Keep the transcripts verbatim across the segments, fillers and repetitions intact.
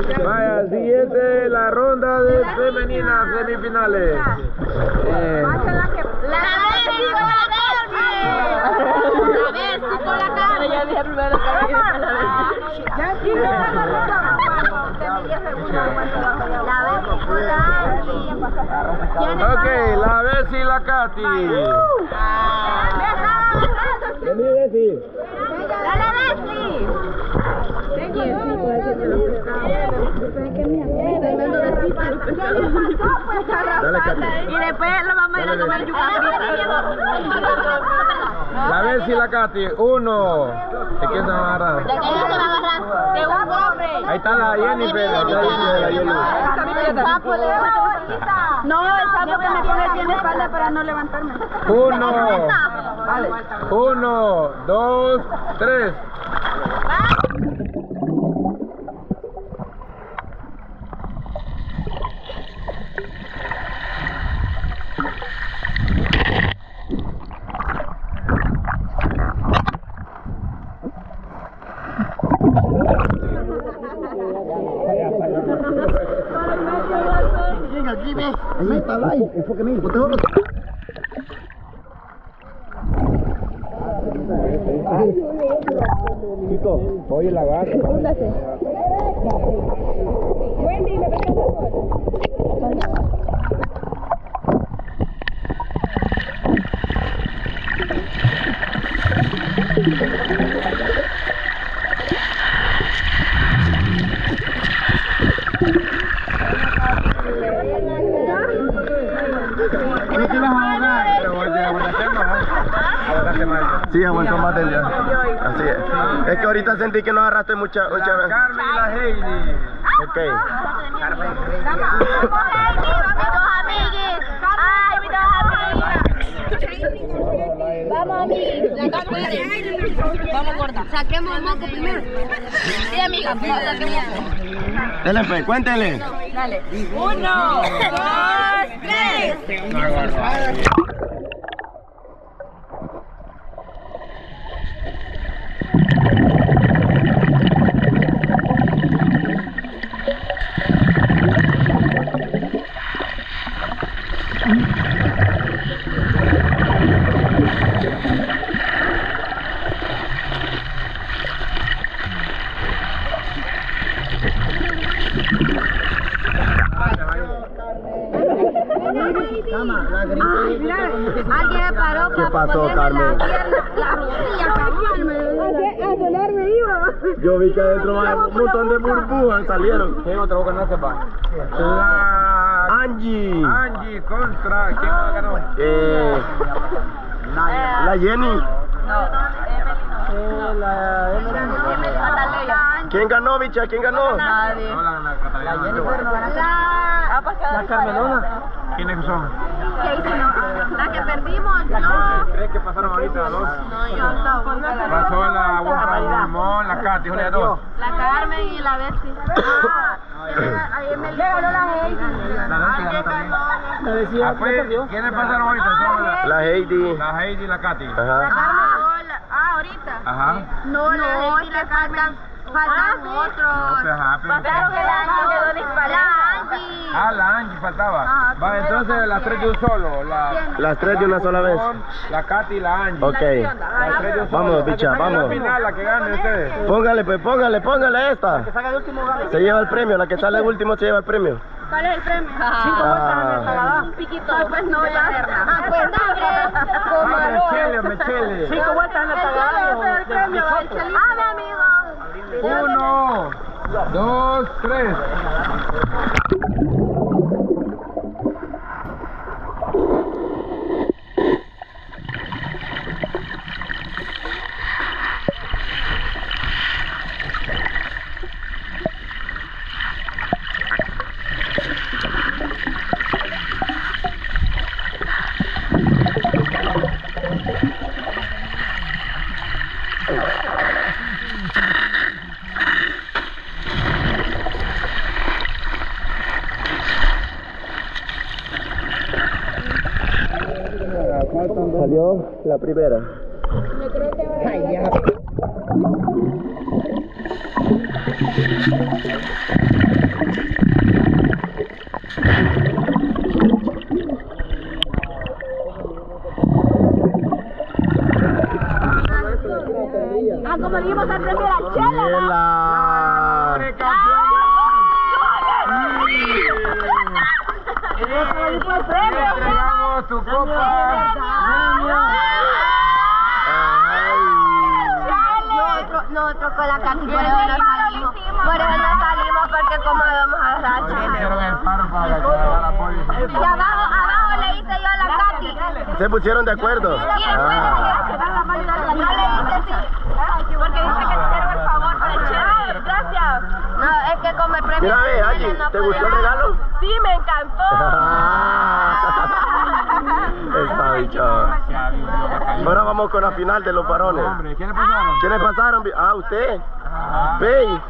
Vaya, siguiente la ronda de femeninas semifinales. Eh, La Bessie con la Bessie. La Bessie con la cara. Ya dije primero que la Bessie. Ya sí, me está La Bessie con la Angie. ok, la Bessie y la Katy. Vení, Bessie. ¡Dale, Bessie! Dale, Katy. Y después lo vamos a ir a comer yuca frita. La Bessie y la Katy. Uno. ¿De quién se van a agarrar? ¿De quién se va a agarrar? De un hombre. Ahí está la Jennifer. Ahí está la Jennifer, la Jennifer. El sapo le va a No, el sapo que me pone aquí en la espalda para no levantarme. Uno. Uno, dos, tres. Aquí ve, ahí está ahí, enfóqueme, botón. Chico, oye la gata. Wendy, me prestas el ¿No te vas a ahogar? Sí, aguantó más del día. Así es. Es que ahorita sentí que no agarraste mucha... mucha... La Carmen y la Heidi. Ok. Carmen. Vamos, Heidi, vamos, amiguis. Ay, mis dos amiguis. Vamos, amiguis. Vamos, gorda. Saquemos el moco primero. Sí, amiga, saquemos el moco. Dale, pues, cuéntele. Dale. Uno, dos, tres. Alguien paró ¿Qué pasó, Carmen? A sonarme iba. Yo vi que adentro hay un montón de burbujas salieron. ¿Quién otro que no sepa? La Angie. Angie contra. ¿Quién la ganó? Eh, la Jenny. No, ¿Quién ganó, bicha? ¿Quién ganó? nadie. No, la, la Catalina. La Jennifer. La Carmelona. ¿Quiénes son? ¿Qué hicieron? La que perdimos, yo. ¿Crees que pasaron ahorita a dos? No, yo no. Pasó la Juan Limón, la Katy, Julia, dos. La Carmen y la Betsy. Ahí me ganó la Heidi. Alguien ganó. Ah, pues, ¿quiénes pasaron ahorita? Son la, La Heidi. la Heidi y la Katy. La Ajá. Carmen. Ah, ahorita. Ajá. No, la Heidi y la Carmen. Faltan otros. pues, ajá, pero- Pasaron el Angie quedó disparada. La Angie. Ah, la Angie faltaba. Ajá, Va, primero entonces las tres de un solo. La, Las tres de una sola vez. La Katy y la Angie. Ok. Las tres de un solo. Vamos, bicha, La vamos. final, la que gane ustedes. Póngale, pues, póngale, póngale esta. Se lleva el premio, la que sale último se lleva el premio. ¿Cuál es el premio? Cinco vueltas en el pagador. Un piquito. Pues no, ya. Ah, pues dale. Como Ah, arroz. Mechele, Mechele. Cinco vueltas en el pagador. El premio, el chelito. Ah, mi amigo. Uno, dos, tres. Salió la primera. Yo creo que va a Ay, ya. Ah, como dijimos al premio la chela. ¡Chela! Entregamos tu copa. Nosotros con la Katy, por eso no salimos. Por eso no salimos, porque como vamos a agarrar chela. Hicieron el paro para que haga la policía. Y abajo, abajo le hice yo a la Katy. ¿Se pusieron de acuerdo? Y después no le hice sí. Porque dice que te hicieron el favor por el chela. Gracias. No, es que como el premio... Mira, ve, Angie, ¿te gustó el regalo? Sí, me encantó. Está bicho. Ahora vamos con la final de los varones. Hombre, ¿quiénes pasaron? ¿Quiénes pasaron? Ah, usted. Pey.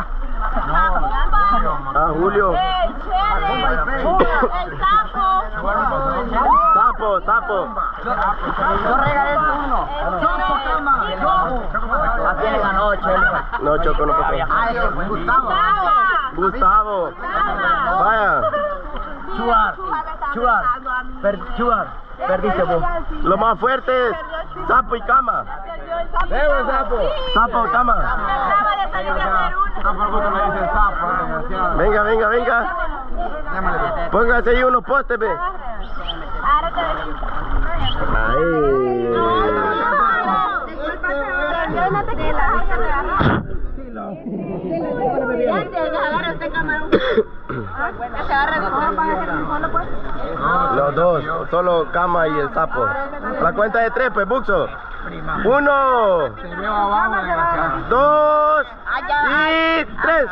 Ah, Julio. El chele, el sapo. Sapo, sapo. Yo regalé uno. ¿A quién le ganó, Chele? No, Choco, no pasó. Ah, ese fue Gustavo. Gustavo. Vaya. Chuar, Chuar, per, Chuar, perdiste vos. Lo más fuerte es sapo y cama. Debo sapo. Sapo y cama. Acaba de salir de hacer uno. No, por gusto me dice sapo, desgraciado. Venga, venga, venga. Póngase ahí unos postes, ve. Ahora te Ahí. yo no te quiero. Ya te agarra este camarón. Que se agarre de solo pues. Los dos, solo cama y el sapo. La cuenta de tres, pues, Buxo. Uno, Te veo abajo, desgraciado. dos y tres.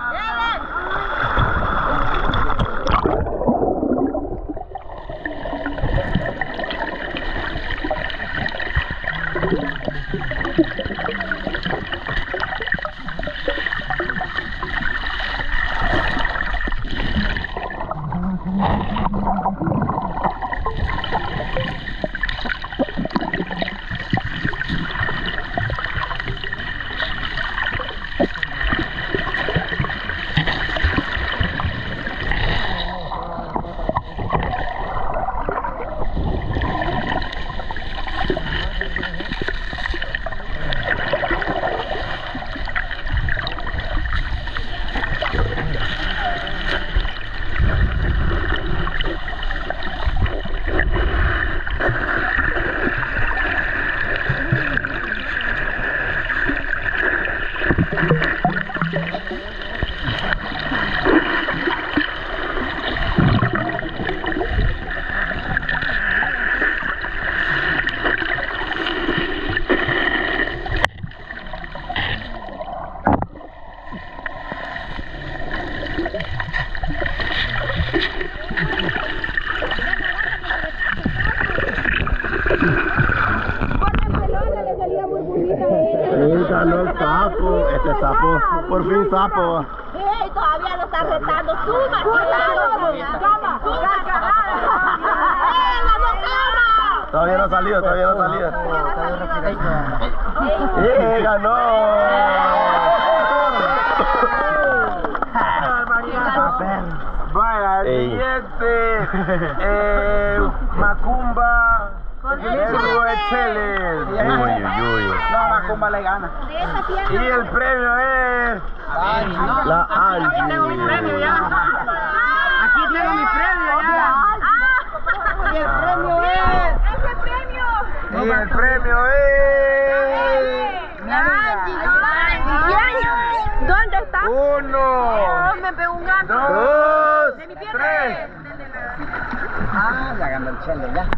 Sí, ganó el sapo. Este sapo, por fin sapo. ¡Ey! Todavía lo está retando. ¡Suma! ¡Cama! ¡Suma! ¡Eh! ¡Ganó cama! Todavía no ha salido, todavía no ha salido. ¡Eh, ganó! Vaya, el Ey. siguiente. Eh, Macumba. Debo de Chele. Uy, uy, uy. No, Macumba le gana. Y el premio es. La Angie. Aquí tengo mi premio ya. ¡Y el premio es! ¡Ese premio! Y el premio es. ¿Dónde está? Uno. Me pegó un gato. Dos. Tres. Ah, ya ganó el Chele, ya.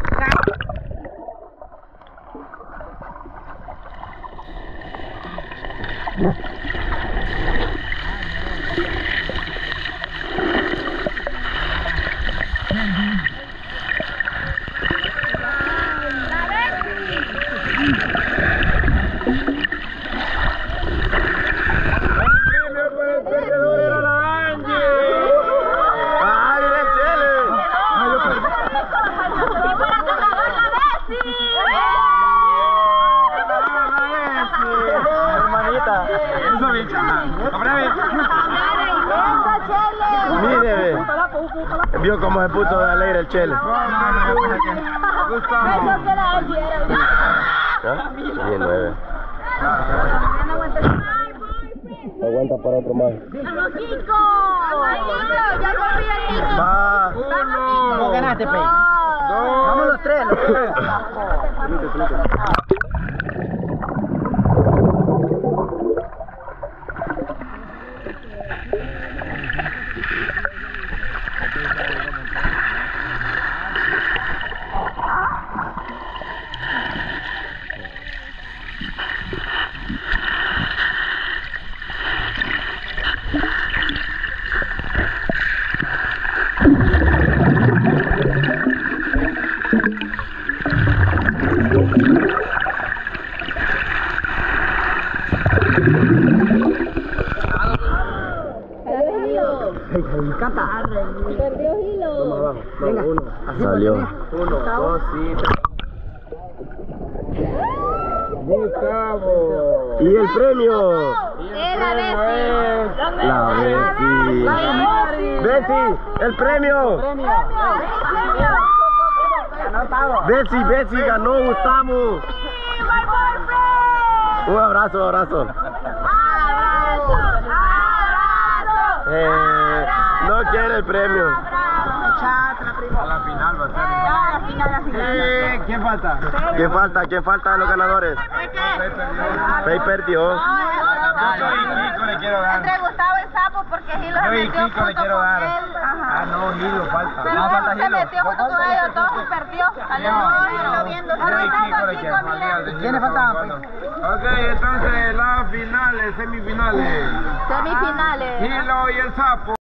Hermanita. Vio cómo se puso de alegre el Chele. Gustavo. ¿Ah? diez nueve. Aguanta para otro más. ¡Vamos, Kiko! ¡Ya volví a Kiko! Va. Uno. ¿Cómo ganaste, Pei? Dos. Vamos los tres, los tres. Me encanta. Perdió hilo. Venga. Salió. Uno, dos, sí. Gustavo. ¿Y el premio? Es la Bessie. La Bessie. Bessie, el premio. Bessie, Bessie ganó Gustavo. Un abrazo, un abrazo. ¡Abrazo! ¡Abrazo! Eh, no quiere el premio. A la final va a ser. La final, la final. Eh, ¿Quién falta? ¿Quién falta? ¿Quién falta de los ganadores? Pei perdió. Yo soy Kiko, le quiero dar. Entre Gustavo y Sapo porque Gilo se Yo y metió Kiko le junto quiero con dar. él. Ah, Ajá. no, Gilo falta. Pero Ah, falta se Gilo. metió junto con ellos dos y perdió. Salió no, viendo. Yo y Kiko le quiero dar. ¿Quiénes faltaban, Ok, entonces las finales, semifinales. Semifinales. Gilo y el Sapo.